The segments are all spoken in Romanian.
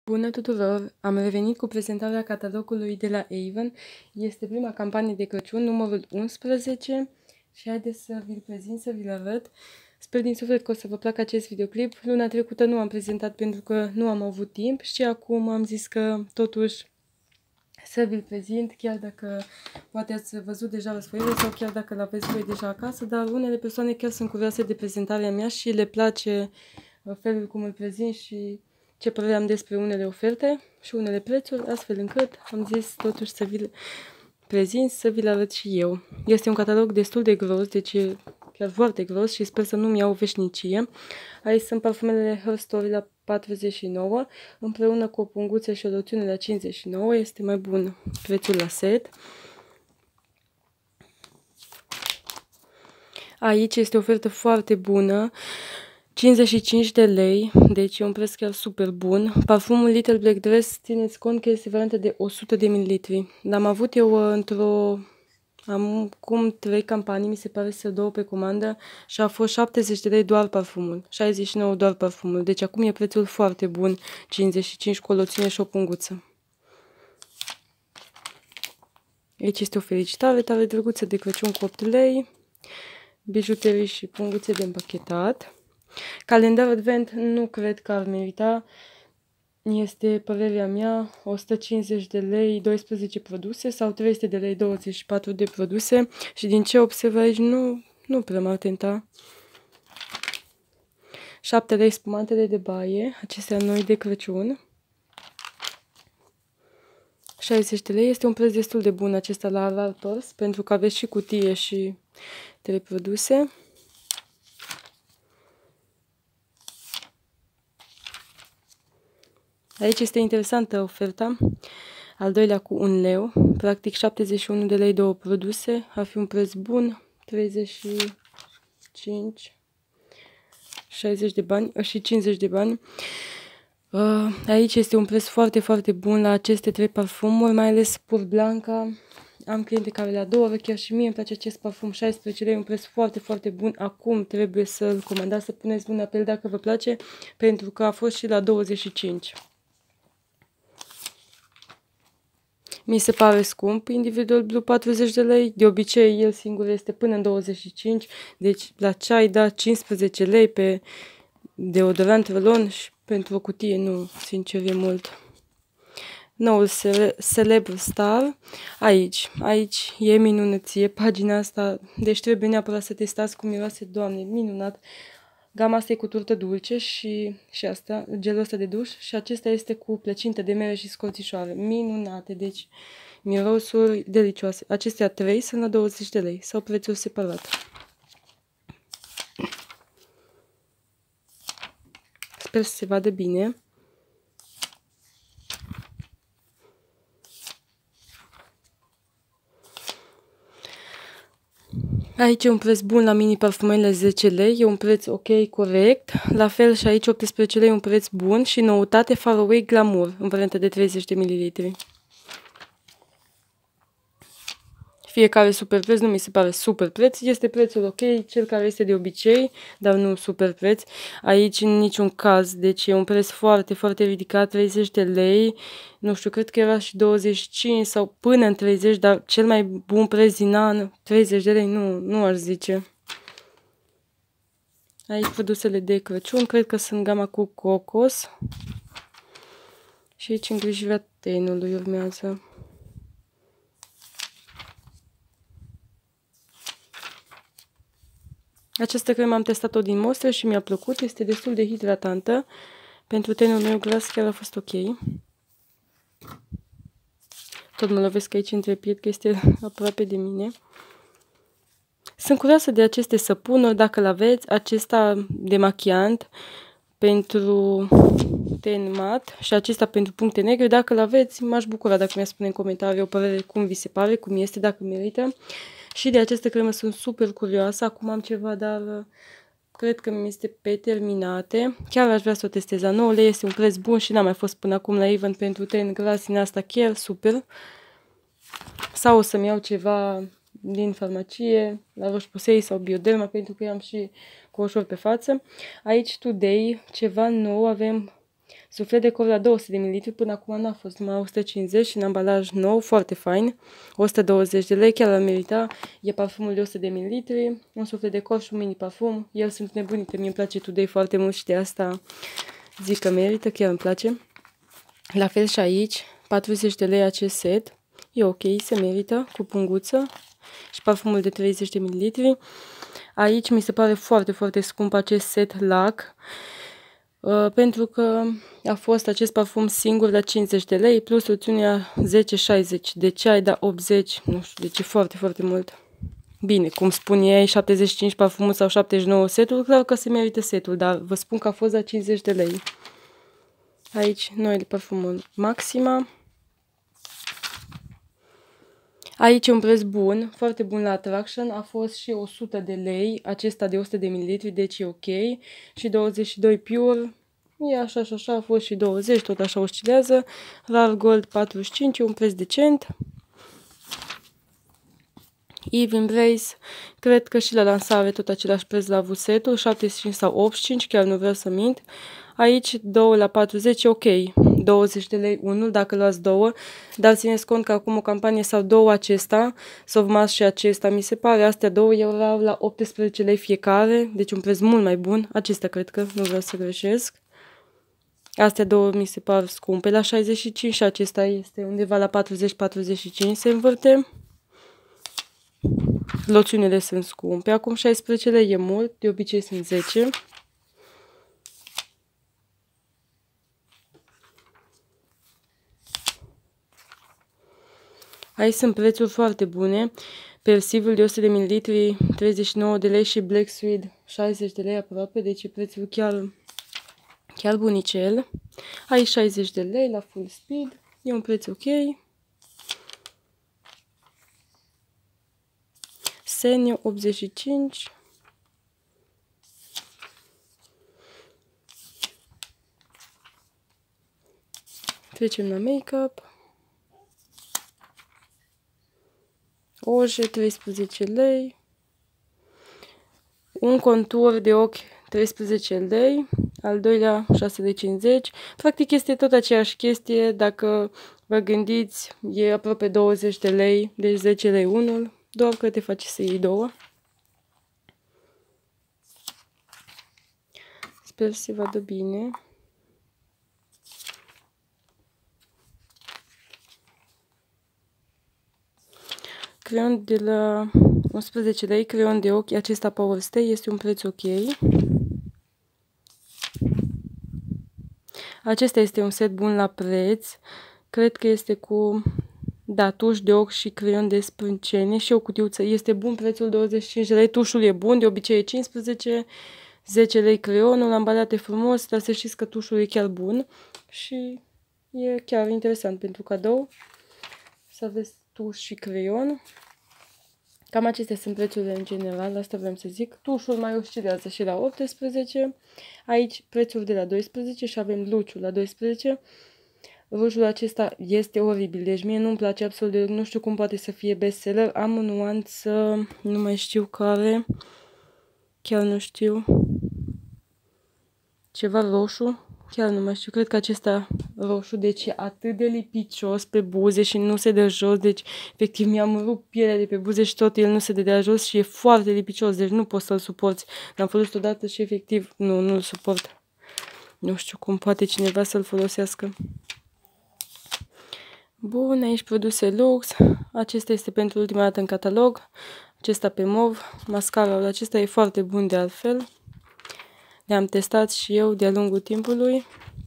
Bună tuturor! Am revenit cu prezentarea catalogului de la Avon. Este prima campanie de Crăciun, numărul 11 și haideți să vi-l prezint, să vi-l arăt. Sper din suflet că o să vă placă acest videoclip. Luna trecută nu am prezentat pentru că nu am avut timp și acum am zis că totuși să vi-l prezint, chiar dacă poate ați văzut deja răsfoiele sau chiar dacă l-aveți voi deja acasă, dar unele persoane chiar sunt curioase de prezentarea mea și le place felul cum îl prezint și ce părere am despre unele oferte și unele prețuri, astfel încât am zis totuși să vi-l prezint, să vi-l arăt și eu. Este un catalog destul de gros, deci e chiar foarte gros și sper să nu-mi iau o veșnicie. Aici sunt parfumele Her Story la 49, împreună cu o punguță și o loțiune la 59, este mai bun prețul la set. Aici este o ofertă foarte bună, 55 de lei, deci e un preț chiar super bun. Parfumul Little Black Dress, țineți cont că este varianta de 100 de ml. L-am avut eu am cum 3 campanii, mi se pare, să 2 pe comandă și a fost 70 de lei doar parfumul, 69 doar parfumul. Deci acum e prețul foarte bun, 55 cu o loțiune și o punguță. Aici este o felicitare tare drăguță de Crăciun cu 8 lei, bijuterii și punguțe de împachetat. Calendar Advent nu cred că ar merita, este părerea mea, 150 de lei 12 produse sau 300 de lei 24 de produse și din ce observ aici nu prea m-ar tenta. 7 lei spumantele de baie, acestea noi de Crăciun. 60 de lei, este un preț destul de bun acesta la Artors, pentru că aveți și cutie și 3 produse. Aici este interesantă oferta, al doilea cu 1 leu, practic 71 de lei 2 produse, ar fi un preț bun, 35, 60 de bani și 50 de bani. Aici este un preț foarte, foarte bun la aceste 3 parfumuri, mai ales Pur Blanca. Am cliente care le adoră, chiar și mie îmi place acest parfum, 16 lei, un preț foarte, foarte bun. Acum trebuie să-l comandați, să puneți un apel dacă vă place, pentru că a fost și la 25. Mi se pare scump, Individual Blue 40 de lei, de obicei el singur este până în 25, deci la ceai da 15 lei pe deodorant Rolon și pentru o cutie nu, sincer, e mult. Noul Celeb Star, aici e minunăție, pagina asta, deci trebuie neapărat să testați cum miroase, Doamne, minunat. Gama asta e cu turtă dulce și asta, gelul ăsta de duș și acesta este cu plăcintă de mere și scorțișoare, minunate, deci mirosuri delicioase. Acestea 3 sunt la 20 de lei sau prețul separat. Sper să se vadă bine. Aici e un preț bun la mini parfumele 10 lei, e un preț ok, corect. La fel și aici 18 lei, un preț bun și noutate Faraway Glamour, în variantă de 30 de ml. Fiecare super preț, nu mi se pare super preț, este prețul ok, cel care este de obicei, dar nu super preț. Aici în niciun caz, deci e un preț foarte, foarte ridicat, 30 de lei, nu știu, cred că era și 25 sau până în 30, dar cel mai bun preț din an, 30 de lei, nu aș zice. Aici produsele de Crăciun, cred că sunt gama cu cocos. Și aici îngrijirea tenului urmează. Această cremă am testat-o din mostră și mi-a plăcut, este destul de hidratantă. Pentru tenul meu gras chiar a fost ok. Tot mă lovesc aici între piept, că este aproape de mine. Sunt curioasă de aceste săpunuri, dacă l-aveți, acesta demachiant pentru ten mat și acesta pentru puncte negre. Dacă l-aveți, m-aș bucura dacă mi-a spune în comentarii o părere cum vi se pare, cum este, dacă merită. Și de această cremă sunt super curioasă. Acum am ceva, dar cred că mi este pe terminate. Chiar aș vrea să o testez. La 9 lei este un preț bun și n-am mai fost până acum la Avon pentru ten gras din asta chiar super. Sau o să-mi iau ceva din farmacie, la Roche-Posay sau Bioderma, pentru că am și coșuri pe față. Aici Today, ceva nou, avem Suflet de cor la 200 de ml, până acum n-a fost, numai 150 și în ambalaj nou, foarte fain. 120 de lei, chiar ar merita. E parfumul de 100 de ml, un suflet de cor și un mini parfum. El sunt nebunite, mie îmi place Today foarte mult și de asta zic că merită, chiar îmi place. La fel și aici, 40 de lei acest set. E ok, se merită, cu punguță. Și parfumul de 30 de ml. Aici mi se pare foarte, foarte scump acest set LAC. Pentru că a fost acest parfum singur la 50 de lei, plus opțiunea 10-60. De ce ai da 80? Nu știu, deci e foarte, foarte mult. Bine, cum spun ei, 75 parfumul sau 79 setul, clar că se merită setul, dar vă spun că a fost la 50 de lei. Aici, noile parfumul Maxima. Aici un preț bun, foarte bun la Attraction, a fost și 100 de lei, acesta de 100 de ml, deci e ok. Și 22 Pure, e așa și așa, a fost și 20, tot așa oscilează. Rar Gold 45, e un preț decent. Eve Embrace, cred că și la lansare tot același preț la avut setul, 75 sau 85, chiar nu vreau să mint. Aici 2 la 40, ok, 20 de lei unul dacă luați două, dar țineți cont că acum o campanie sau două acesta, Sovmas și acesta, mi se pare, astea două erau la 18 lei fiecare, deci un preț mult mai bun, acestea cred că, nu vreau să greșesc. Astea două mi se par scumpe, la 65 și acesta este undeva la 40-45 se învârte. Loțiunile sunt scumpe, acum 16 lei e mult, de obicei sunt 10. Aici sunt prețuri foarte bune. Persivul de 100 de ml, 39 de lei și Black Suede 60 de lei aproape, deci e prețul chiar bunicel. Aici 60 de lei la full speed, e un preț ok. Senio 85. Trecem la make-up. Oje 13 lei. Un contur de ochi 13 lei. Al doilea 6,50 lei. Practic este tot aceeași chestie. Dacă vă gândiți, e aproape 20 de lei. Deci 10 lei unul. Doar că te face să iei două. Sper să se vadă bine. Creion de la 11 lei, creion de ochi, acesta Power Stay, este un preț ok. Acesta este un set bun la preț. Cred că este cu, da, tuș de ochi și creion de sprâncene și o cutiuță. Este bun prețul 25 de lei, tușul e bun, de obicei e 15, 10 lei creionul, ambalat e frumos, dar să știți că tușul e chiar bun și e chiar interesant pentru cadou. Să aveți tuș și creion. Cam acestea sunt prețurile în general, asta vreau să zic. Tușul mai oscilează și la 18. Aici prețul de la 12 și avem luciul la 12. Rujul acesta este oribil, deci mie nu-mi place absolut de, nu știu cum poate să fie bestseller. Am o nuanță, nu mai știu care, chiar nu știu, ceva roșu. Chiar nu mai știu, cred că acesta roșu, deci e atât de lipicios pe buze și nu se dă jos, deci efectiv mi-am rupt pielea de pe buze și tot el nu se dădea jos și e foarte lipicios, deci nu poți să-l suporți. L-am folosit odată și efectiv nu-l suport. Nu știu cum poate cineva să-l folosească. Bun, aici produse Lux, acesta este pentru ultima dată în catalog, acesta pe mov, mascara acesta e foarte bun de altfel. Le-am testat și eu de-a lungul timpului.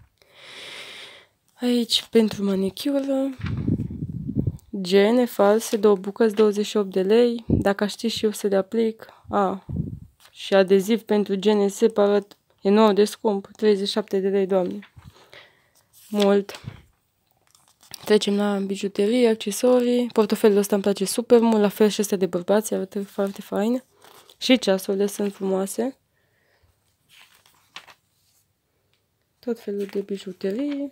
Aici pentru manicură, gene false, 2 bucăți, 28 de lei. Dacă aș ști și eu să le aplic. Și adeziv pentru gene separat, e nou de scump, 37 de lei, doamne. Mult. Trecem la bijuterie, accesorii. Portofelul ăsta îmi place super mult, la fel și ăsta de bărbați, arată foarte fain. Și ceasurile sunt frumoase. Tot felul de bijuterii.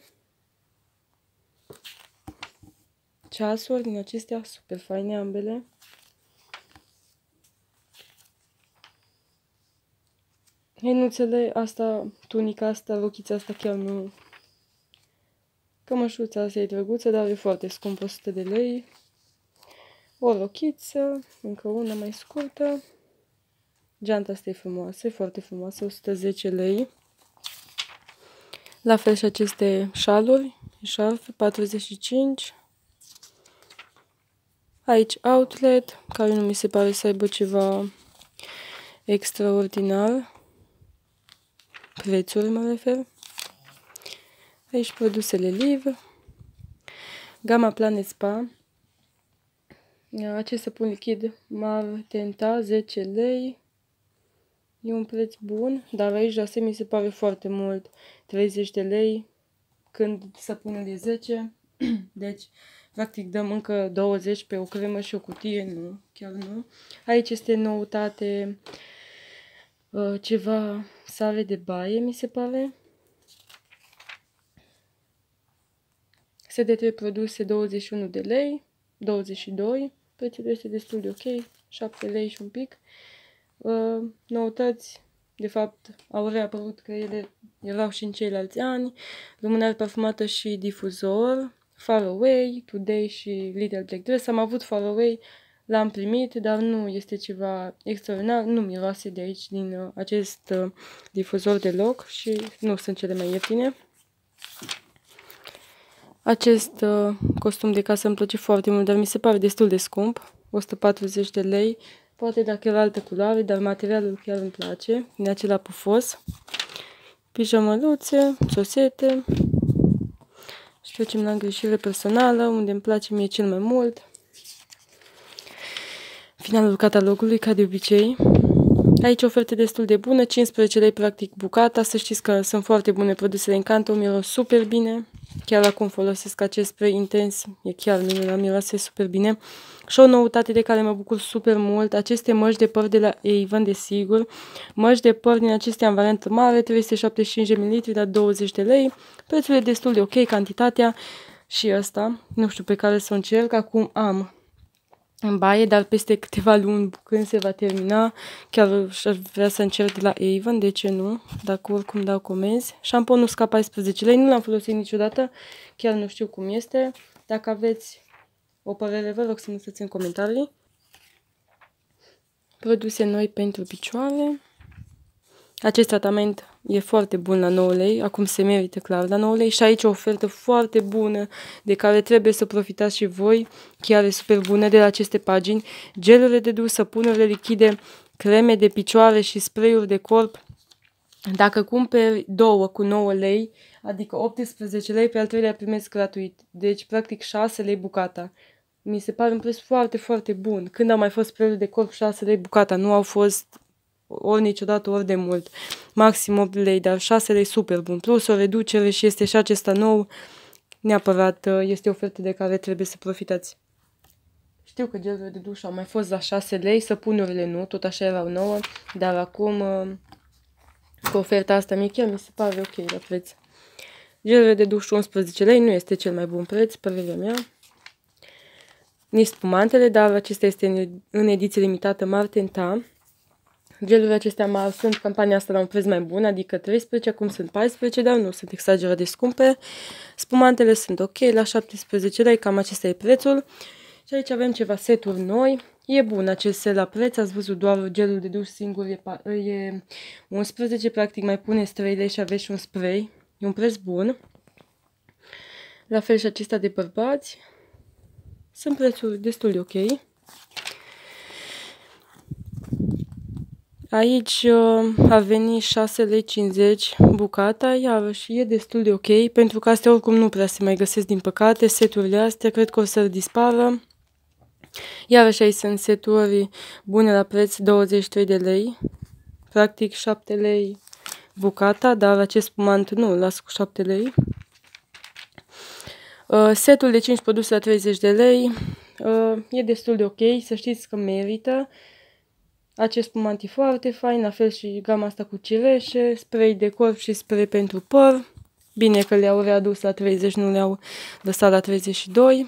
Ceasuri din acestea super faine ambele. Henuțele, asta, tunica asta, rochița asta chiar Cămășuța asta e drăguță, dar e foarte scumpă, 100 de lei. O rochiță, încă una mai scurtă. Geanta asta e frumoasă, e foarte frumoasă, 110 lei. La fel și aceste șaluri, șarfe, 45. Aici outlet, care nu mi se pare să aibă ceva extraordinar. Prețuri mă refer. Aici produsele Liv. Gama Planet Spa. Acest săpun lichid Martenta, 10 lei. E un preț bun, dar aici la mi se pare foarte mult. 30 de lei, când săpunul e 10. Deci, practic dăm încă 20 pe o cremă și o cutie. Nu, chiar nu. Aici este noutate, ceva sare de baie, mi se pare. Set de 3 produse, 21 de lei, 22. Prețul este destul de ok, 7 lei și un pic. Noutăți, de fapt, au reapărut că ele erau și în ceilalți ani. Lumânare parfumată și difuzor, Far Away, Today și Little Black Dress. Am avut Far Away, l-am primit, dar nu este ceva extraordinar, nu miroase de aici, din acest difuzor deloc și nu sunt cele mai ieftine. Acest costum de casă îmi place foarte mult, dar mi se pare destul de scump, 140 de lei. Poate dacă era altă culoare, dar materialul chiar îmi place, din acela pufos. Pijamăluțe, șosete. Și trecem la îngrijire personală, unde îmi place mie cel mai mult. Finalul catalogului, ca de obicei. Aici oferte destul de bună, 15 lei practic bucata. Să știți că sunt foarte bune produsele Encanto, miros super bine. Chiar acum folosesc acest spray intens, e chiar minunat, miroase super bine. Și o noutate de care mă bucur super mult, aceste măști de păr de la Avon, desigur. Măști de păr din acestea în variantă mare, 375 de ml, dar 20 de lei. Prețul e destul de ok, cantitatea și ăsta, nu știu pe care să o încerc, acum am în baie, dar peste câteva luni, când se va termina, chiar aș vrea să încerc de la Avon, de ce nu, dacă oricum dau comenzi. Șamponul Sca 14 lei, nu l-am folosit niciodată, chiar nu știu cum este. Dacă aveți o părere, vă rog să mă lăsați în comentarii. Produse noi pentru picioare. Acest tratament e foarte bun la 9 lei, acum se merită clar la 9 lei și aici o ofertă foarte bună de care trebuie să profitați și voi, chiar e super bună de la aceste pagini. Gelurile de dus, săpunurile lichide, creme de picioare și spray-uri de corp. Dacă cumperi 2 cu 9 lei, adică 18 lei, pe al treilea primesc gratuit. Deci practic 6 lei bucata. Mi se pare un preț foarte, foarte bun. Când au mai fost spray-uri de corp 6 lei bucata, nu au fost ori niciodată, ori de mult. Maxim 8 lei, dar 6 lei super bun. Plus o reducere și este și acesta nou. Neapărat este o ofertă de care trebuie să profitați. Știu că gelurile de duș au mai fost la 6 lei, săpunurile nu, tot așa erau 9, dar acum cu oferta asta mie chiar mi se pare ok la preț. Gelurile de duș 11 lei, nu este cel mai bun preț, părerea mea. Nici spumantele, dar acesta este în ediție limitată Martenta. Gelurile acestea mari sunt campania asta la un preț mai bun, adică 13, acum sunt 14, dar nu sunt exagerat de scumpe. Spumantele sunt ok, la 17 lei, cam acesta e prețul. Și aici avem ceva seturi noi. E bun acest set la preț, ați văzut doar gelul de duș singur e 11, practic mai puneți 3 lei și aveți și un spray. E un preț bun. La fel și acesta de bărbați. Sunt prețuri destul de ok. Aici a venit 6,50 lei bucata, iarăși e destul de ok, pentru că astea oricum nu prea se mai găsesc din păcate, seturile astea cred că o să dispară. Iarăși aici sunt seturi bune la preț, 23 de lei, practic 7 lei bucata, dar acest spumant nu îl las cu 7 lei. Setul de 5 produse la 30 de lei, e destul de ok, să știți că merită. Acest spumant e foarte fain, la fel și gama asta cu cireșe, spray de corp și spray pentru păr. Bine că le-au readus la 30, nu le-au lăsat la 32.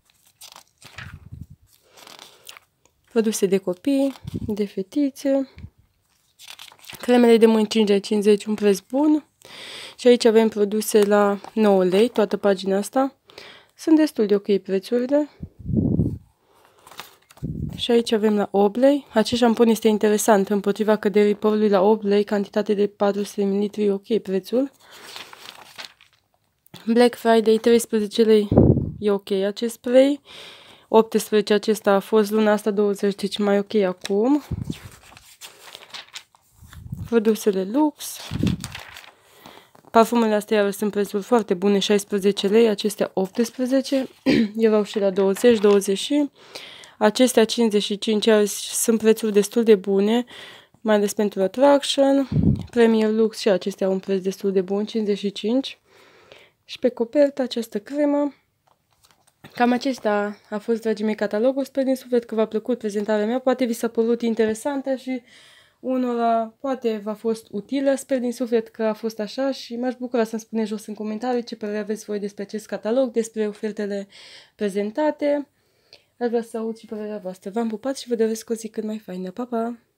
Produse de copii, de fetițe. Cremele de mâini 5,50, un preț bun. Și aici avem produse la 9 lei, toată pagina asta. Sunt destul de ok prețurile. Și aici avem la 8 lei. Acest șampon este interesant, împotriva căderii părului la 8 lei, cantitate de 400 ml, ok prețul. Black Friday, 13 lei, e ok acest spray. 18, acesta a fost luna asta 20, deci mai ok acum. Produsele Lux. Parfumele astea iarăși sunt prețuri foarte bune, 16 lei, acestea 18, erau și la 20, 20. Acestea 55 sunt prețuri destul de bune, mai ales pentru Attraction. Premier Lux și acestea au un preț destul de bun, 55. Și pe copertă această cremă. Cam acesta a fost, dragii mei, catalogul. Sper din suflet că v-a plăcut prezentarea mea. Poate vi s-a părut interesantă și unora poate v-a fost utilă. Sper din suflet că a fost așa și m-aș bucura să-mi spuneți jos în comentarii ce părere aveți voi despre acest catalog, despre ofertele prezentate. Aș vrea să aud și părerea voastră. V-am pupat și vă doresc o zi cât mai faină. Pa, pa!